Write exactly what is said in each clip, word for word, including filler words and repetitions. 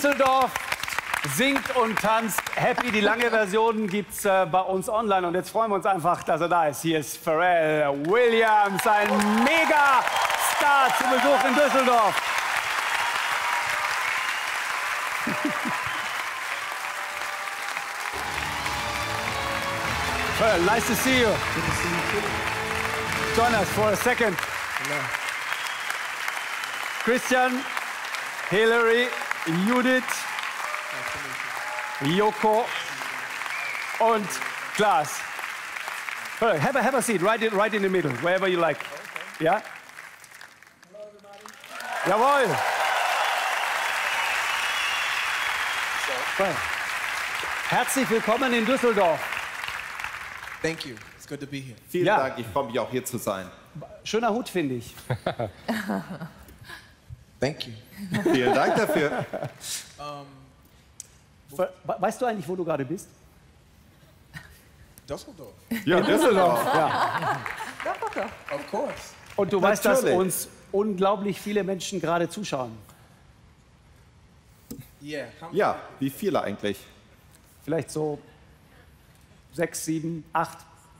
Düsseldorf singt und tanzt Happy. Die lange Version gibt's äh, bei uns online. Und jetzt freuen wir uns einfach, dass er da ist. Hier ist Pharrell Williams, ein Mega-Star zu Besuch in Düsseldorf. Pharrell, nice to see you. Good to see you too. Join us for a second. Hello. Christian, Hillary, Judith, Joko und Klaas. Have a, have a seat, right in, right in the middle, wherever you like. Okay. Ja? Hello, everybody. Jawohl. So. Herzlich willkommen in Düsseldorf. Thank you. It's good to be here. Vielen Ja. Dank, ich freue mich auch hier zu sein. Schöner Hut, finde ich. Thank you. Vielen Dank dafür. Um, We- Weißt du eigentlich, wo du gerade bist? Dusseldorf. Ja, Düsseldorf. Ja. Of course. Und du weißt, dass Natürlich. uns unglaublich viele Menschen gerade zuschauen. Yeah. How many Ja, people? wie viele eigentlich? Vielleicht so sechs, sieben, acht.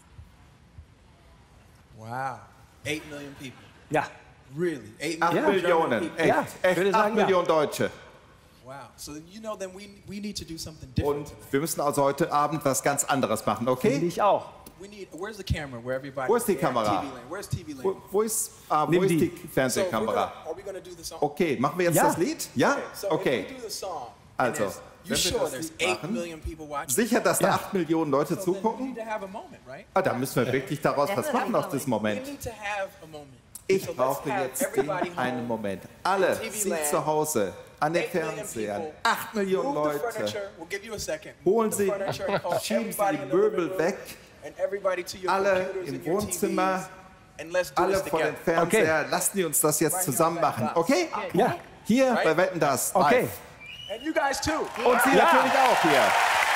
Wow. Eight million people. Ja. Really? Eight Acht million German Millionen, people. echt, Ja, ich würde echt acht sagen, ja. Millionen Deutsche. Wow. So you know, then we we need to do something different. Und tonight. wir müssen also heute Abend was ganz anderes machen, Finde okay? ich auch. We need. Where's the camera? Where everybody? Wo ist die where Kamera? T V land. Where's T V land? Wo, wo ist, ah, wo Nimm ist die. die So we're gonna, Fernsehkamera? are we gonna do the song? Okay, machen wir jetzt Ja. das Lied? Ja? So Okay. if we do the song, Also, and there's- you wenn wir sure das there's Lied eight machen, million people watching? sicher, dass da Ja. acht Millionen Leute So then we zugucken? need to have a moment, right? Ah, da müssen wir wirklich daraus was machen aus diesem We Moment. need to have a moment. Ich So let's brauche have jetzt everybody den home. einen Moment. Alle, T V Sie Land, zu Hause, an den eight million Fernsehern, people. acht Millionen Move the Leute. furniture. We'll give you a second. Holen Move Sie, the furniture, call schieben Sie everybody die in the living Möbel room weg, and everybody to your alle computers im and your T Wohnzimmer, Vs, and let's do alle this vor den together. Fernseher. Lassen Sie uns das jetzt zusammen machen, okay? Ja. Hier Right? bei Wetten, das. Okay. live. And you guys too. Und Sie Ja. natürlich auch hier.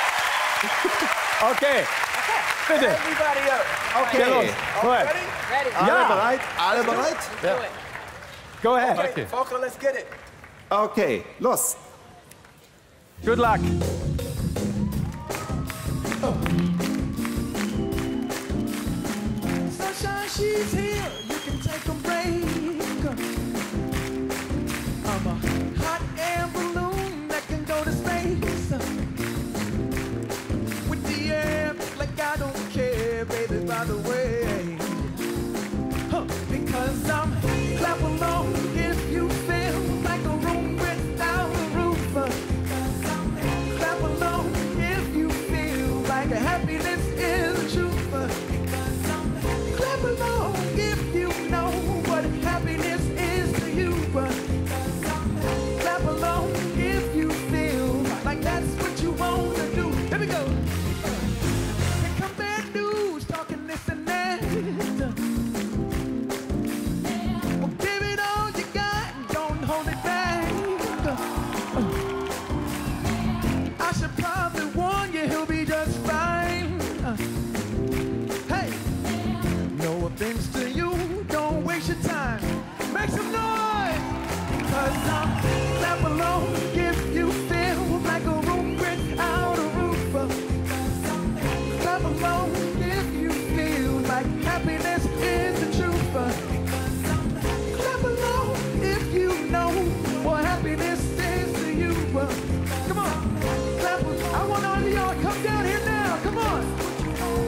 Okay. Bitte. Everybody up. Okay. Los. Go ahead. Ready? Ready. Alle Ja. bereit? Alle bereit? Do it. Go ahead. Okay, Volker, let's get it. Okay, los. Good luck. Sunshine, she's here. You can take a break. I'm a hot air balloon that can go to space. With the air, like I don't care, baby, by the way. Huh, because I'm clap along if you feel like a room without a roof. Clap along if you feel like happiness is the truth. Clap along if you know what happiness is to you. Clap along if you feel like that's what you want to do. Here we go. Here come bad news talking this and that. Well, give it all you got and don't hold it back. I should probably warn you he'll be just fine. Hey. No offense to you, don't waste your time. Make some noise, cause I'm clap along if you feel like a room without a roof. Clap along if you feel like happiness is the truth. Clap along if you know what happiness is to you. Come on, clap. I want all of y'all to come down here now. Come on.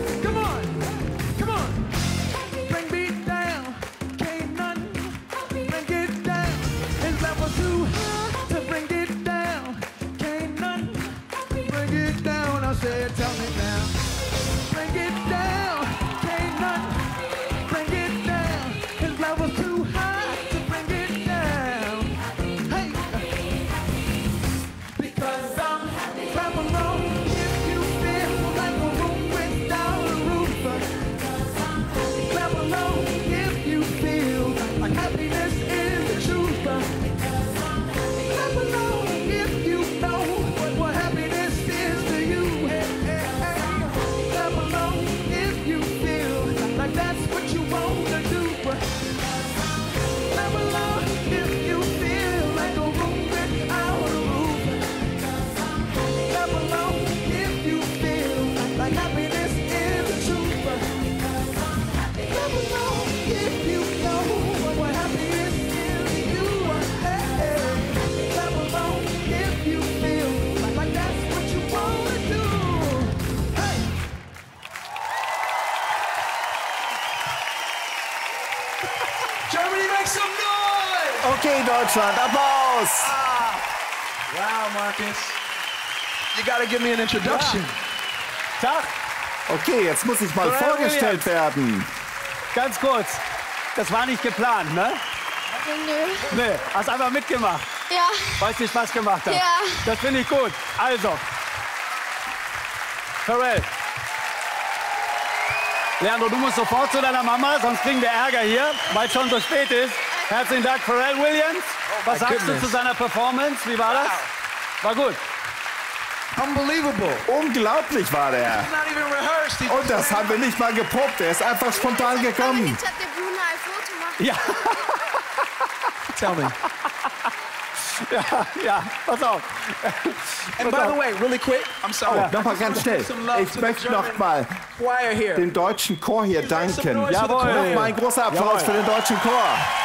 Okay, Deutschland, Applaus. Wow, Marcus. You gotta give me an introduction. Tag, Okay, jetzt muss ich mal Pharrell vorgestellt werden. ganz kurz. Das war nicht geplant, ne? Nö. Nee, hast einfach mitgemacht, Ja. weil es dir Spaß gemacht hat. Ja. Das finde ich gut. Also, Pharrell. Leandro, du musst sofort zu deiner Mama, sonst kriegen wir Ärger hier, weil es schon so spät ist. Herzlichen Dank, Pharrell Williams. Was my sagst goodness. du zu seiner Performance? Wie war das? War gut. Unbelievable. Unglaublich war der. Not even rehearsed. He Und das haben wir nicht mal geprobt. Er ist einfach spontan Aber gekommen. hinter der Bühne ein Foto machen. Ja, tell me. ja, ja, pass auf. And by the way, really quick, I'm sorry. Oh, nochmal ganz schnell. Ich möchte noch mal Choir here. den deutschen Chor hier danken. Jawohl. Nochmal ein großer Applaus Jawohl. für den deutschen Chor.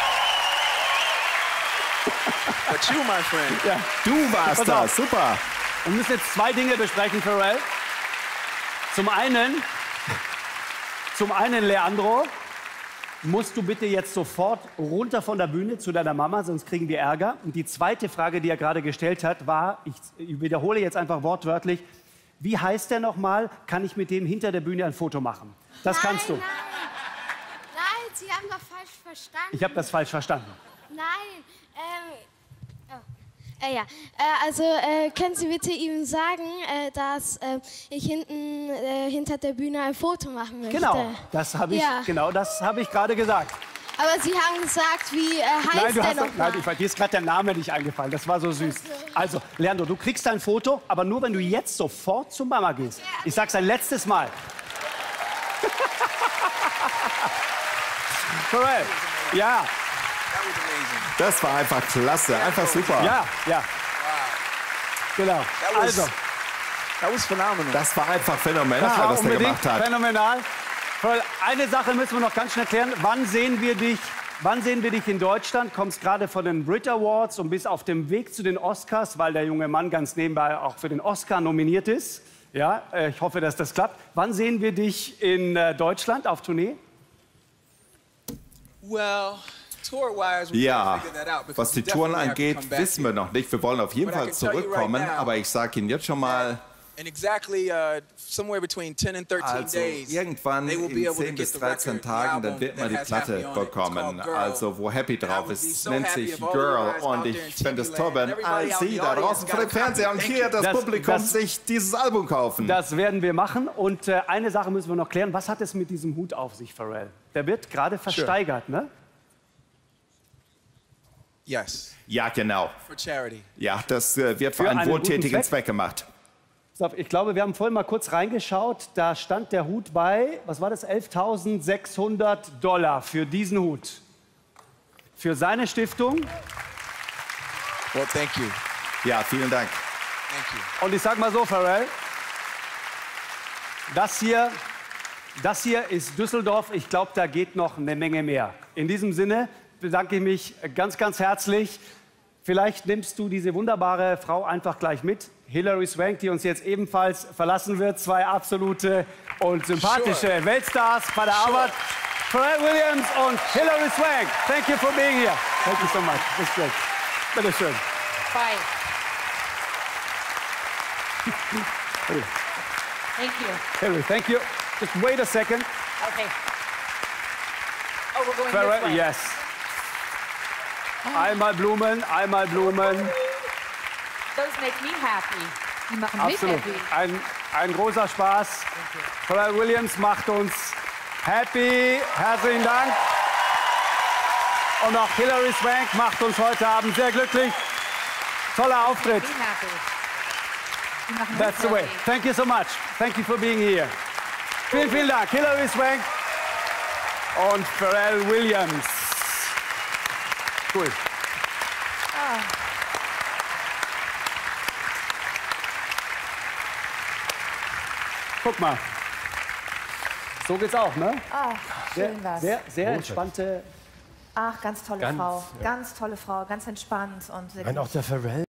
But you, my friend. Ja. Du warst Pass auf. das, super. Wir müssen jetzt zwei Dinge besprechen, Pharrell. Zum einen, zum einen, Leandro, musst du bitte jetzt sofort runter von der Bühne zu deiner Mama, sonst kriegen wir Ärger. Und die zweite Frage, die er gerade gestellt hat, war, ich wiederhole jetzt einfach wortwörtlich, wie heißt der nochmal? Kann ich mit dem hinter der Bühne ein Foto machen? Das Nein, kannst du. Nein, nein, Sie haben doch falsch verstanden. Ich habe das falsch verstanden. Nein, ähm... Oh. Äh, ja, äh, also äh, können Sie bitte ihm sagen, äh, dass äh, ich hinten äh, hinter der Bühne ein Foto machen möchte? Genau, das habe ich, Ja. genau, das habe ich gerade gesagt. Aber Sie haben gesagt, wie äh, heißt Nein, du der hast, noch nein, mal? ich, dir ist gerade der Name nicht eingefallen. Das war so süß. Also, Leandro, du kriegst ein Foto, aber nur, wenn du jetzt sofort zu Mama gehst. Ich sag's ein letztes Mal. Pharrell, ja, Das war einfach klasse, einfach super. ja, ja. Genau. was- Also, That was phenomenal. Das war einfach phänomenal, das war was der unbedingt gemacht hat. phänomenal. Pharrell, eine Sache müssen wir noch ganz schnell klären. Wann sehen wir dich? Wann sehen wir dich in Deutschland? Kommst gerade von den Brit Awards und bist auf dem Weg zu den Oscars, weil der junge Mann ganz nebenbei auch für den Oscar nominiert ist. Ja, äh, ich hoffe, dass das klappt. Wann sehen wir dich in äh, Deutschland auf Tournee? Well, tour-wise, we Ja, gotta figure that out because was die we Touren definitely have to angeht, come back wissen wir here. noch nicht. Wir wollen auf jeden But I Fall can tell you right zurückkommen, now- aber ich sage Ihnen jetzt schon mal, In exactly uh, somewhere between ten and thirteen also days, irgendwann they will be in able to zehn get bis the dreizehn record, the Tagen, dann album wird man that die has Happy Platte on it. It's bekommen, called Girl. also wo Happy And I drauf would be ist, so nennt happy sich if all you Girl guys und out there ich in fände es Timberland toll, wenn and everybody all out in Sie the da audience draußen vor dem got a Fernseher und copy. hier das, Das- Publikum das- sich dieses Album kaufen. Das werden wir machen. Und äh, eine Sache müssen wir noch klären. Was hat es mit diesem Hut auf sich, Pharrell? Der wird gerade versteigert, ne? Yes, Ja, genau. for charity. Ja, das äh, wird für Für einen einen guten wohltätigen Zweck? Zweck gemacht. Pass auf, ich glaube, wir haben vorhin mal kurz reingeschaut. Da stand der Hut bei, was war das, elftausendsechshundert Dollar für diesen Hut. Für seine Stiftung. Well, thank you, Ja, vielen Dank. thank you. Und ich sag mal so, Pharrell, das hier, das hier ist Düsseldorf. Ich glaube, da geht noch eine Menge mehr. In diesem Sinne bedanke ich mich ganz, ganz herzlich. Vielleicht nimmst du diese wunderbare Frau einfach gleich mit. Hilary Swank, die uns jetzt ebenfalls verlassen wird. Zwei absolute und sympathische Sure. Weltstars bei der Sure. Arbeit. Pharrell Williams und Hilary Swank. Thank you for being here. Thank you so much. Bis gleich. Bitte schön. Bye. Thank you. Hilary, thank you. Just wait a second. Okay. Oh, we're going this Pharrell, way. yes. Einmal Blumen, einmal Blumen. Those make me happy. Die machen mich Absolut. happy. Ein, ein großer Spaß. Pharrell Williams macht uns happy. Herzlichen Dank. Und auch Hilary Swank macht uns heute Abend sehr glücklich. Toller Auftritt. Me happy. Die machen That's mich the way. happy. Thank you so much. Thank you for being here. Vielen, vielen Dank. Hilary Swank und Pharrell Williams. Cool. Guck mal. So geht's auch, ne? Ach, Sehr, schön was. sehr, sehr entspannte. Ach, ganz tolle Ganz, Frau. ja. Ganz tolle Frau, ganz entspannt und Nein, auch der Pharrell.